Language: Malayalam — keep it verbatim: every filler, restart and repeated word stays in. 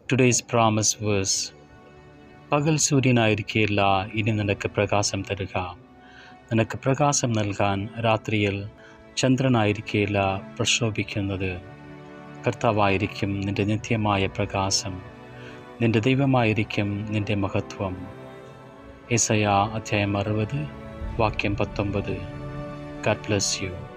Today's promise verse. പകൽ സൂര്യനായിരിക്കുകയില്ല, ഇനി നിനക്ക് പ്രകാശം തരുക. നിനക്ക് പ്രകാശം നൽകാൻ രാത്രിയിൽ ചന്ദ്രനായിരിക്കുകയില്ല പ്രക്ഷോഭിക്കുന്നത്. കർത്താവായിരിക്കും നിൻ്റെ നിത്യമായ പ്രകാശം, നിൻ്റെ ദൈവമായിരിക്കും നിൻ്റെ മഹത്വം. യെശയ്യാ അധ്യായം അറുപത് വാക്യം പത്തൊമ്പത്. God bless you.